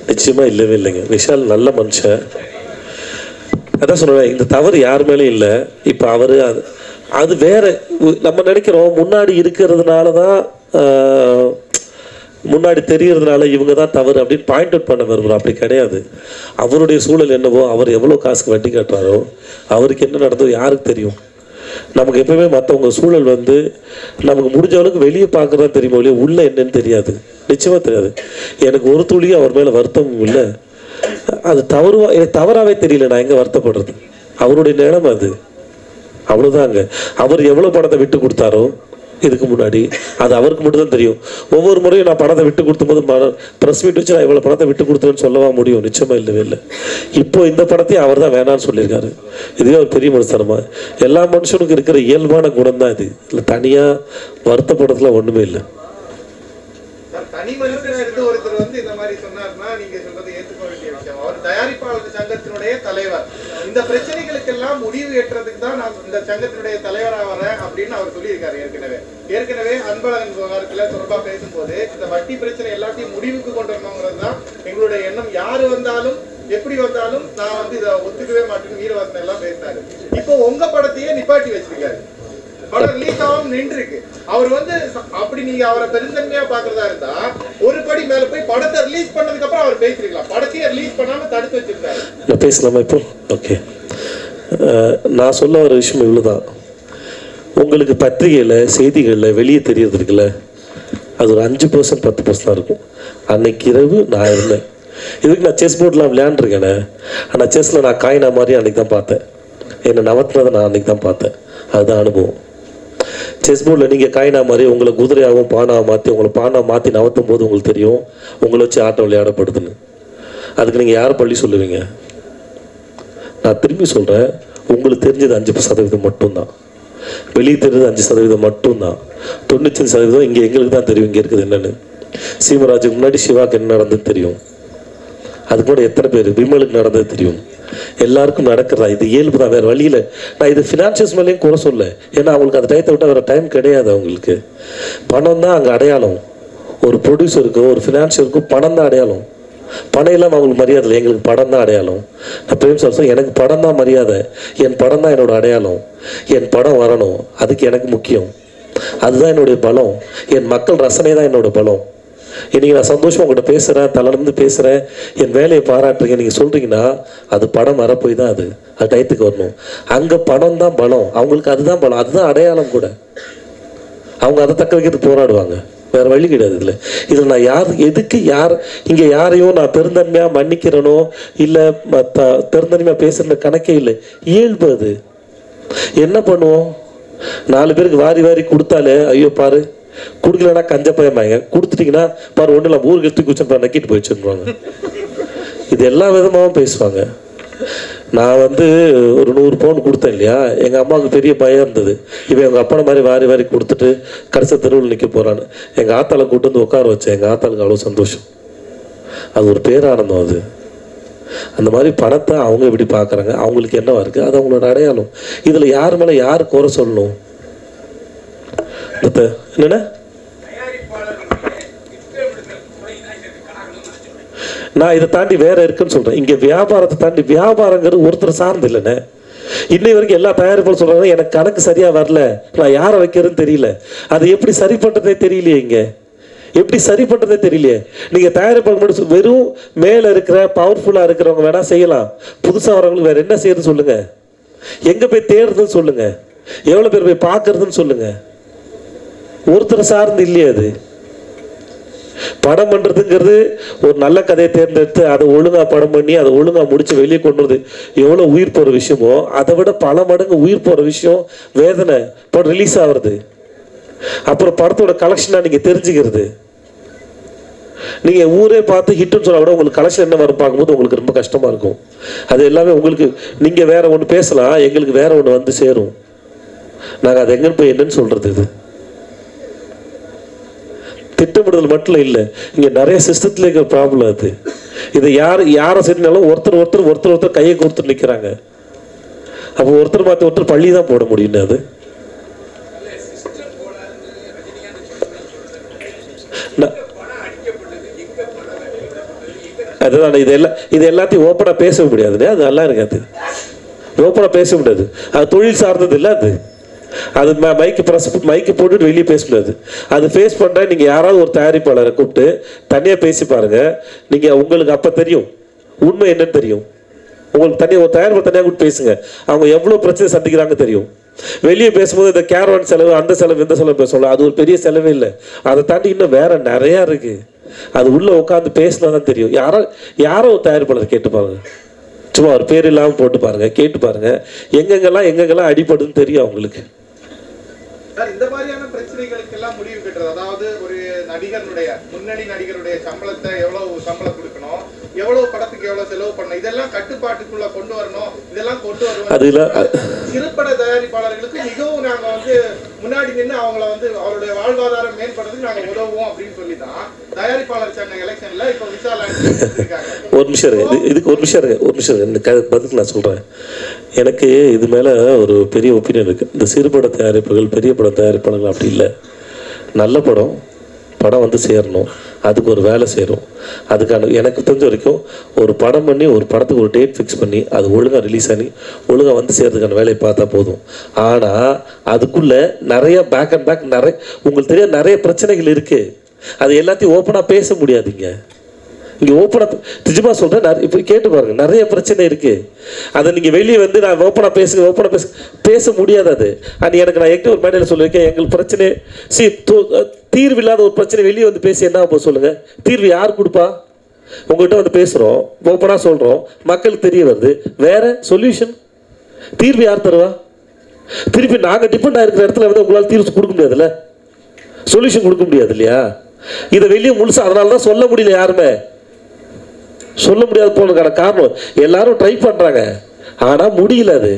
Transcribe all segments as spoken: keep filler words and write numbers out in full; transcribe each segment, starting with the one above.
நிச்சயமா இல்லவே இல்லைங்க. விஷால் நல்ல மனுஷன். அதான் சொல்றேன், இந்த தவறு யார் மேலேயும் இல்லை. இப்போ அவரு அது அது வேற. நம்ம நினைக்கிறோம் முன்னாடி இருக்கிறதுனால தான், முன்னாடி தெரியறதுனால இவங்க தான் தவறு அப்படின்னு பாயிண்ட் அவுட் பண்ண விரும்புகிறோம். அப்படி கிடையாது. அவருடைய சூழல் என்னவோ, அவர் எவ்வளோ காசுக்கு வட்டி கட்டுறாரோ, அவருக்கு என்ன நடந்தோ யாருக்கு தெரியும். நமக்கு எப்பவுமே மற்றவங்க சூழல் வந்து நமக்கு முடிஞ்ச அளவுக்கு வெளியே பார்க்குறதா தெரியுமோ இல்லையா, உள்ள என்னன்னு தெரியாது. நிச்சயமாக தெரியாது. எனக்கு ஒரு துளியும் அவர் மேலே வருத்தமும் இல்லை. அது தவறுவா எனக்கு தவறாகவே தெரியல. நான் எங்கே வருத்தப்படுறது? அவருடைய நிலைமை அது, அவ்வளோதாங்க. அவர் எவ்வளோ பணத்தை விட்டு கொடுத்தாரோ இதுக்கு முன்னாடி அது அவருக்கு மட்டும் தான் தெரியும். ஒவ்வொரு முறையும் நான் பணத்தை விட்டு கொடுத்தும்போது ப்ரெஸ் மீட் வச்சு நான் இவ்வளோ பணத்தை விட்டு கொடுத்தேன்னு சொல்லவா முடியும்? நிச்சயமாக இல்லவே இல்லை. இப்போ இந்த படத்தையும் அவர் தான் வேணான்னு சொல்லியிருக்காரு. இதுவே ஒரு பெரிய மனுஷனமா. எல்லா மனுஷனுக்கும் இருக்கிற இயல்பான குணம் தான் இது. இல்லை தனியாக வருத்தப்படுறதுல ஒன்றுமே இல்லை. தனி மனுஷன் எடுத்து ஒருத்தர் வந்து இந்த மாதிரி சொன்னார்னா நீங்க சொல்றது ஏற்றுக்க வேண்டிய விஷயம். அவர் தயாரிப்பாளர் சங்கத்தினுடைய தலைவர். இந்த பிரச்சனைகளுக்கெல்லாம் முடிவு ஏற்றதுக்கு தான் நான் இந்த சங்கத்தினுடைய தலைவராக வரேன் அப்படின்னு அவர் சொல்லியிருக்காரு. ஏற்கனவே ஏற்கனவே அன்பழகன் விவகாரத்துல தொடர்பா பேசும்போது இந்த வட்டி பிரச்சனை எல்லாத்தையும் முடிவுக்கு கொண்டு வரணுங்கிறது தான் எங்களுடைய எண்ணம். யாரு வந்தாலும் எப்படி வந்தாலும் நான் வந்து இதை ஒத்துக்கவே மாட்டேன்னு வீரவாசனை எல்லாம் பேசினாரு. இப்போ உங்க படத்தையே நிப்பாட்டி வச்சிருக்காரு. படம் ரிலீஸ் ஆகாம நின்று இருக்கு. அவர் வந்து அப்படி நீங்க அவரை பெருந்தன்மையா பாக்குறதா இருந்தா ஒரு படி மேல போய் படத்தை ரிலீஸ் பண்ணதுக்கு அப்புறம் அவர் பேசிருக்கலாம். படத்தையே ரிலீஸ் பண்ணாம தடுத்து வச்சிருக்காரு. நான் பேசலாமா இப்போ? ஓகே, நான் சொல்ல ஒரு விஷயம் இவ்வளவுதான். உங்களுக்கு பத்திரிகையில் செய்திகளில் வெளியே தெரியறது இருக்குல்ல, அது ஒரு அஞ்சு பர்சன்ட் பத்து பர்சன்ட் தான் இருக்கும். அன்னைக்கு இரவு நான் இருந்தேன். இதுக்கு நான் செஸ் போர்ட்லாம் விளையாண்டுருக்கேனே, ஆனால் செஸ்ஸில் நான் காயினா மாதிரி அன்றைக்கி தான் பார்த்தேன். என்னை நவத்தினதை நான் அன்றைக்கி தான் பார்த்தேன். அதுதான் அனுபவம். செஸ் போர்டில் நீங்கள் காயினா மாதிரி உங்களை குதிரையாகவும் பானாவை மாற்றி உங்களை பானாவை மாற்றி நவத்தும் போது உங்களுக்கு தெரியும் உங்களை வச்சு ஆட்டம் விளையாடப்படுதுன்னு. அதுக்கு நீங்கள் யாரை பள்ளி சொல்லுவீங்க? நான் திரும்பி சொல்கிறேன், உங்களுக்கு தெரிஞ்சது அஞ்சு சதவீதம் மட்டும்தான். வெளியே தெரிஞ்சது அஞ்சு சதவீதம் மட்டும்தான். தொண்ணூத்தஞ்சு சதவீதம் இங்கே எங்களுக்கு தான் தெரியும் இங்கே இருக்குது என்னென்னு. சீமராஜுக்கு முன்னாடி சிவாக்கு என்ன நடந்தது தெரியும். அதுக்கு முன்னாடி எத்தனை பேர் விமலுக்கு நடந்தது தெரியும். எல்லாருக்கும் நடக்கிறதா, இது இயல்பு தான், வேறு வழியில். நான் இது ஃபினான்ஷியல்ஸ் மேலேயும் குறை சொல்ல, ஏன்னா அவங்களுக்கு அந்த டயத்தை விட்டால் வேறு டைம் கிடையாது. அவங்களுக்கு பணம் தான் அங்கே அடையாளம். ஒரு ப்ரொடியூசருக்கும் ஒரு ஃபினான்ஷியருக்கும் பணம் தான் அடையாளம். பணம் இல்லாமல் அவங்களுக்கு மரியாதை இல்லை. எங்களுக்கு படம் தான் அடையாளம். நான் பிரேம் சார் சொல்ல, எனக்கு படம் தான் மரியாதை. என் படம் தான் என்னோட அடையாளம். என் படம் வரணும், அதுக்கு எனக்கு முக்கியம். அதுதான் என்னுடைய பலம். என் மக்கள் ரசனை தான் என்னோட பலம். இன்றைக்கி நான் சந்தோஷமாக உங்கள்கிட்ட பேசுகிறேன், தலையிலேருந்து பேசுகிறேன், என் வேலையை பாராட்டுறீங்க, நீங்கள் சொல்கிறீங்கன்னா அது படம் வரப்போய் தான் அது அது டயத்துக்கு வரணும். அங்கே படம் தான் பலம். அவங்களுக்கு அதுதான் பலம், அதுதான் அடையாளம் கூட. அவங்க அதை தக்க வைக்கிறதுக்கு போராடுவாங்க. வேறு வழி கிடையாது. இதில் இதில் நான் யார் எதுக்கு யார் இங்கே யாரையும் நான் பெருந்தன்மையாக மன்னிக்கிறனோ இல்லை த பெருந்தன்மையாக பேசுகிற கணக்கே இல்லை. இயல்பு அது. என்ன பண்ணுவோம்? நாலு பேருக்கு வாரி வாரி கொடுத்தாலே ஐயோ பாரு, கொடுக்கலன்னா கஞ்ச பயமாங்க, கொடுத்துட்டிங்கன்னா பாரு ஒன்றும் இல்லை ஊருக்கு எடுத்து குச்சன் நக்கிட்டு போய் வச்சுருவாங்க. இது எல்லா விதமாகவும் பேசுவாங்க. நான் வந்து ஒரு நூறு பவுன் கொடுத்தேன் இல்லையா, எங்கள் அம்மாவுக்கு பெரிய பயம் இருந்தது. இவன் எங்கள் அப்பனை மாதிரி வாரி வாரி கொடுத்துட்டு கடைசி தெருவில் நிற்க போகிறான்னு. எங்கள் ஆத்தாளை கூட்டு வந்து உட்கார வச்சேன். எங்கள் ஆத்தாளுக்கு அவ்வளோ சந்தோஷம். அது ஒரு பேரானந்தம். அது அந்த மாதிரி பணத்தை அவங்க எப்படி பார்க்குறாங்க, அவங்களுக்கு என்னவா இருக்குது, அது அவங்களோட அடையாளம். இதில் யார் மேலே யார் குறை சொல்லணும்? என்னென்ன நான் இதை தாண்டி வேற இருக்குன்னு சொல்றேன். இங்க வியாபாரத்தை தாண்டி வியாபாரங்கிறது ஒருத்தர் சார்ந்து இல்லைண்ணே. இன்னை வரைக்கும் எல்லா தயாரிப்பாளரும் சொல்றாங்க எனக்கு கணக்கு சரியா வரல, நான் யாரை வைக்கிறேன்னு தெரியல, அதை எப்படி சரி பண்றதே தெரியலையே. இங்க எப்படி சரி பண்றதே தெரியலையே. நீங்க தயாரிப்பாளர் மட்டும் வெறும் மேல இருக்கிற பவர்ஃபுல்லா இருக்கிறவங்க வேணா செய்யலாம். புதுசா வரவங்களுக்கு வேற என்ன செய்யறதுன்னு சொல்லுங்க. எங்க போய் தேடுறதுன்னு சொல்லுங்க. எவ்வளவு பேர் போய் பார்க்கறதுன்னு சொல்லுங்க. ஒருத்தர் சார்ந்து இல்லையே. அது படம் பண்றதுங்கிறது ஒரு நல்ல கதையை தேர்ந்தெடுத்து அதை ஒழுங்கா படம் பண்ணி அதை ஒழுங்கா முடிச்சு வெளியே கொண்டு வருது எவ்வளவு உயிர் போற விஷயமோ அதை விட பல மடங்கு உயிர் போற விஷயம் வேதனை. படம் ரிலீஸ் ஆகுறது, அப்புறம் படத்தோட கலெக்ஷனா நீங்க தெரிஞ்சுக்கிறது. நீங்க ஊரே பார்த்து ஹிட்னு சொல்ல விட உங்களுக்கு கலெக்ஷன் என்ன வரும் பார்க்கும்போது உங்களுக்கு ரொம்ப கஷ்டமா இருக்கும். அது எல்லாமே உங்களுக்கு நீங்க வேற ஒன்று பேசலாம், எங்களுக்கு வேற ஒன்று வந்து சேரும். நாங்கள் அது எங்கன்னு போய் என்னன்னு சொல்றது? இது திட்டமிடுதல் மட்டும் இல்லை, இங்கே நிறைய சிஸ்டத்தில் இருக்கிற ப்ராப்ளம் அது. இதை யார் யாரை சரினாலும் ஒருத்தர் ஒருத்தர் ஒருத்தர் ஒருத்தர் கையை கொடுத்து நிற்கிறாங்க. அப்போ ஒருத்தர் மாற்றி ஒருத்தர் பள்ளி தான் போட முடியும். அது அதுதான் இது எல்லாம் இது எல்லாத்தையும் ஓப்பனாக பேச முடியாதுல்ல, அது நல்லா இருக்காது. ஓப்பனாக பேச முடியாது, அது தொழில் சார்ந்தது இல்லை. அது அது மைக்கு ப்ரெஸ் மைக்கு போட்டுட்டு வெளியே பேச முடியாது. அது ஃபேஸ் பண்ணுற நீங்கள் யாராவது ஒரு தயாரிப்பாளரை கூப்பிட்டு தனியாக பேசி பாருங்கள். நீங்கள் உங்களுக்கு அப்போ தெரியும் உண்மை என்னன்னு தெரியும். உங்களுக்கு தனியாக ஒரு தயாரிப்பாளர் தனியாக கூப்பிட்டு பேசுங்க, அவங்க எவ்வளோ பிரச்சனை சந்திக்கிறாங்க தெரியும். வெளியே பேசும்போது இந்த கேரவான் செலவு அந்த செலவு இந்த செலவு பேசலாம், அது ஒரு பெரிய செலவே இல்லை. அதை தாண்டி இன்னும் வேற நிறையா இருக்குது. அது உள்ளே உட்காந்து பேசினா தான் தெரியும். யாரோ யாரோ ஒரு தயாரிப்பாளர் கேட்டு பாருங்க, சும்மா ஒரு பேர் இல்லாமல் போட்டு பாருங்க, கேட்டு பாருங்க, எங்கெங்கெல்லாம் எங்கெங்கெல்லாம் அடிபடுதுன்னு தெரியும் அவங்களுக்கு. இந்த மாதிரியான பிரச்சனைகளுக்கு எல்லாம் முடிவு கட்டுறது, அதாவது ஒரு நடிகருடைய முன்னணி நடிகருடைய சம்பளத்தை எவ்வளவு சம்பளம் கொடுக்கணும், எவ்வளவு படத்துக்கு எவ்வளவு செலவு பண்ணணும், இதெல்லாம் கட்டுப்பாட்டுக்குள்ள கொண்டு வரணும். இதெல்லாம் கொண்டு வருவோம். சிறுபட தயாரிப்பாளர்களுக்கு மிகவும் நாங்க வந்து முன்னாடி நின்று அவங்கள வந்து அவருடைய வாழ்வாதாரம் மேம்படுறதுக்கு நாங்க உதவுவோம் அப்படின்னு சொல்லிதான் தயாரிப்பாளர் சங்க எலெக்ஷன்ல இப்ப விசால் இருக்காங்க. ஒரு நிமிஷம் இருக்கு, இதுக்கு ஒரு நிமிஷம் இருக்கு, ஒரு நிமிஷம் இருக்கு, இந்த பதிலுக்கு நான் சொல்றேன். எனக்கு இது மேல ஒரு பெரிய ஒப்பீனியன் இருக்கு. இந்த சிறுபட தயாரிப்புகள் பெரிய பட தயாரிப்பாளர்கள் அப்படி இல்லை. நல்ல படம் படம் வந்து சேரணும், அதுக்கு ஒரு வேலை சேரும். அதுக்கான எனக்கு தெரிஞ்ச வரைக்கும் ஒரு படம் பண்ணி ஒரு படத்துக்கு ஒரு டேட் ஃபிக்ஸ் பண்ணி அது ஒழுங்காக ரிலீஸ் ஆகி ஒழுங்காக வந்து சேர்றதுக்கான வேலையை பார்த்தா போதும். ஆனால் அதுக்குள்ளே நிறைய பேக் அண்ட் பேக் நிறைய உங்களுக்கு தெரியாத நிறைய பிரச்சனைகள் இருக்குது. அது எல்லாத்தையும் ஓப்பனாக பேச முடியாதுங்க. இங்கே ஓப்பனாக நிஜமாக சொல்கிறேன், இப்போ கேட்டு பாருங்க, நிறைய பிரச்சனை இருக்குது. அதை நீங்கள் வெளியே வந்து நான் ஓப்பனாக பேசுங்க ஓப்பனாக பேச பேச முடியாது. அது அது எனக்கு நான் எங்கே ஒரு மேடையில் சொல்லியிருக்கேன், எங்களுக்கு பிரச்சனை சி தீர்வு இல்லாத ஒரு பிரச்சனை வெளியே வந்து பேசி என்ன ஆகும் சொல்லுங்கள். தீர்வு யார் கொடுப்பா? உங்கள்கிட்ட வந்து பேசுகிறோம், ஓப்பனாக சொல்கிறோம், மக்களுக்கு தெரிய வருது, வேறு சொல்யூஷன் தீர்வு யார் தருவா? திருப்பி நாங்கள் டிபெண்ட் ஆகிருக்கிற இடத்துல வந்து உங்களால் தீர்வு கொடுக்க முடியாதுல்ல, சொல்யூஷன் கொடுக்க முடியாது இல்லையா? இதை வெளியே முழுசாக அதனால தான் சொல்ல முடியல, யாருமே சொல்ல முடியாது போனதுக்கான காரணம் எல்லாரும் ட்ரை பண்றாங்க, ஆனா முடியல. அது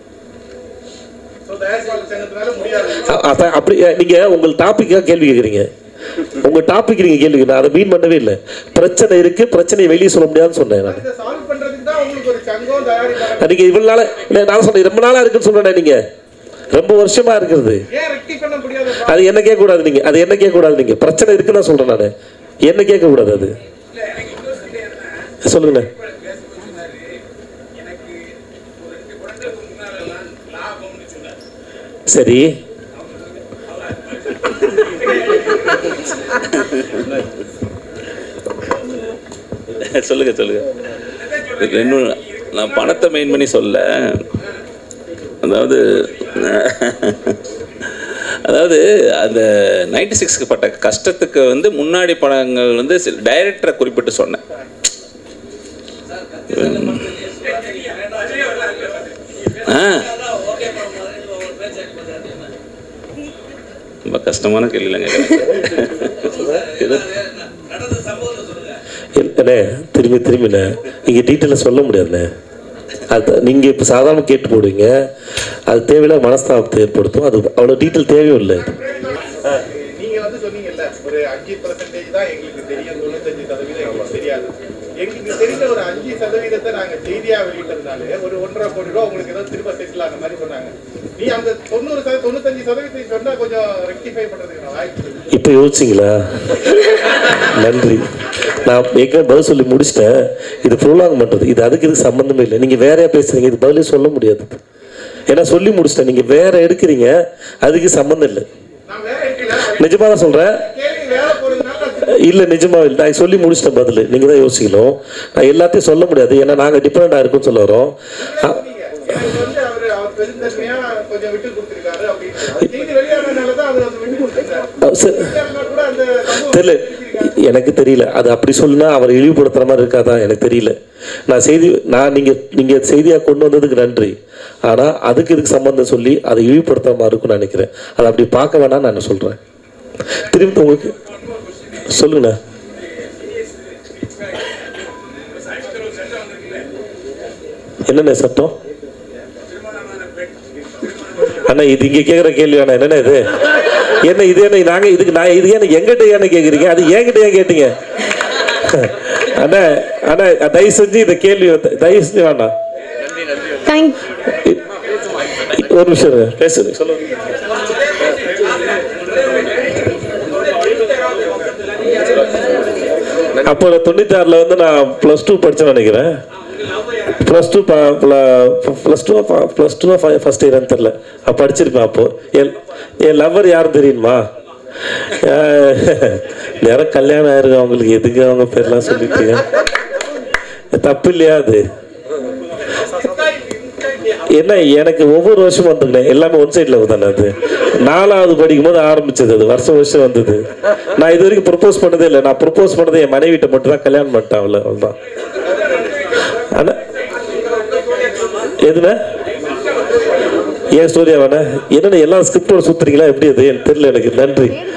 அப்படி நீங்க உங்கள் டாபிக்காக கேள்வி கேட்குறீங்க, உங்க டாபிக் நீங்க கேள்வி, நான் அதை மீன் பண்ணவே இல்லை. பிரச்சனை இருக்கு, பிரச்சனையை வெளியே சொல்ல முடியாதுன்னு சொன்னேன் நான். நீங்க இவ்வளவு நாள நான் சொன்னேன் ரொம்ப நாளா இருக்குன்னு சொல்றேன், நீங்க ரொம்ப வருஷமா இருக்கிறது. அது என்ன கேட்க கூடாது, நீங்க அது என்ன கேட்க கூடாது, நீங்க பிரச்சனை இருக்குன்னு சொல்றேன் நான், என்ன கேட்க கூடாது. அது சொல்லுங்க. சரி சொல்லுங்க சொல்லுங்க. இன்னும் நான் பணத்தை மெயின் பண்ணி சொல்ல, அதாவது அதாவது அந்த நைன்டி சிக்ஸ்க்கு பட்ட கஷ்டத்துக்கு வந்து முன்னாடி படங்கள் வந்து டைரக்டரை குறிப்பிட்டு சொன்னேன். ரொம்ப கஷ்டமான கேள்விலங்க. திரும்பி திரும்பிண்ண நீங்க டீட்டெயிலாக சொல்ல முடியாதுண்ணே. அது நீங்க இப்போ சாதாரண கேட்டு போடுவீங்க, அது தேவையில்லாத மனஸ்தாபத்தை ஏற்படுத்தும். அது அவ்வளோ டீட்டெயில் தேவையும் இல்லை. நீங்க வந்து சொன்னீங்கல்ல ஒரு அஞ்சு பர்சன்டேஜ் தான் எங்களுக்கு தெரியும், தொண்ணூத்தஞ்சு சதவீதம் எங்களுக்கு தெரியாது. எங்களுக்கு தெரிஞ்ச ஒரு அஞ்சு சதவீதத்தை நாங்க செய்தியா வெளியிட்டதுனால ஒரு ஒன்றரை கோடி ரூபா உங்களுக்கு ஏதோ திரும்ப செட்டில் ஆன மாதிரி சொன்னாங்க. நீ அந்த தொண்ணூறு தொண்ணூத்தஞ்சு சதவீதத்தை சொன்னா கொஞ்சம் ரெக்டிஃபை பண்றதுக்கு வாய்ப்பு. இப்போ யோசிச்சிங்களா? நன்றி. நான் ஏற்கனவே பதில் சொல்லி முடிச்சிட்டேன். இது ப்ரோலாங் பண்ணுறது, இது அதுக்கு இது சம்மந்தமே இல்லை. நீங்கள் வேறையா பேசுறீங்க, இது பதிலே சொல்ல முடியாது. ஏன்னா சொல்லி முடிச்சிட்டேன், நீங்கள் வேற எடுக்கிறீங்க, அதுக்கு சம்மந்தம் இல்லை. நிஜமாக தான் சொல்கிறேன், இல்லை நிஜமாக இல்லை. நான் சொல்லி முடிச்சிட்டேன் பதில், நீங்கள் தான் யோசிக்கணும். நான் எல்லாத்தையும் சொல்ல முடியாது, ஏன்னா நாங்கள் டிஃப்ரெண்டாக இருக்குன்னு சொல்ல வரோம். தெரியல, எனக்கு தெரியல. அது அப்படி சொல்லுனா அவர் இழிவுபடுத்துற மாதிரி இருக்காதா எனக்கு தெரியல. நான் செய்தி நான் நீங்க நீங்க செய்தியா கொண்டு வந்ததுக்கு நன்றி. ஆனா அதுக்கு இதுக்கு சம்பந்தம் சொல்லி அதை இழிவுபடுத்துற மாதிரி இருக்கும்னு நினைக்கிறேன். அதை அப்படி பார்க்க வேணாம் நான் சொல்றேன். திரும்பி உங்களுக்கு சொல்லுங்கண்ணா. என்னென்ன சட்டம் அண்ணா? இது இங்க கேட்குற கேள்வி வேணா? என்னென்ன இது என்ன இது என்ன நாங்க இதுக்கு நான் இது ஏன்னா எங்கிட்ட ஏன்னு கேட்குறீங்க, அது என்கிட்ட ஏன் கேட்டீங்க அண்ணா? அண்ணா தயவு செஞ்சு இந்த கேள்வி தயவு செஞ்சு வேண்டாம். ஒரு நிமிஷம் பேசுங்க, சொல்லுங்க. அப்போ தொண்ணூற்றி ஆறில் வந்து நான் ப்ளஸ் டூ படித்தேன்னு நினைக்கிறேன். Plus two plus two plus two first இயர்னு தெரில, அப்போ படிச்சிருப்பேன். அப்போது என் என் லவ்வர் யாரும் தெரியுமா? நேரம் கல்யாணம் ஆயிருக்கு அவங்களுக்கு, எதுக்கு அவங்க பேர்லாம் சொல்லிட்டு தப்பு இல்லையா அது? என்ன எனக்கு ஒவ்வொரு வருஷமும் வந்துருக்கேன், எல்லாமே ஒன் சைடில் தானே. அது நாலாவது படிக்கும் போது ஆரம்பிச்சது, அது வருஷம் வருஷம் வந்தது. நான் இது வரைக்கும் ப்ரொப்போஸ் பண்ணதே இல்லை. நான் ப்ரொப்போஸ் பண்ணது என் மனைவிட்ட மட்டும் தான், கல்யாணம் பண்ணிட்டேன் அவளை, அவ்வளோதான். ஆனால் எதுனா ஏன் ஸ்டோரியா வேணா என்னென்ன எல்லா ஸ்கிரிப்டோட சுத்துறீங்களா எப்படி? அது எனக்கு தெரியல. எனக்கு நன்றி.